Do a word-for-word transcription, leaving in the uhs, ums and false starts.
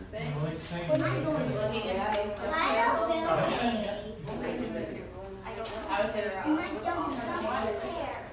thing. Well, it's saying- Looking and see. I don't feel okay. I was there. I don't care.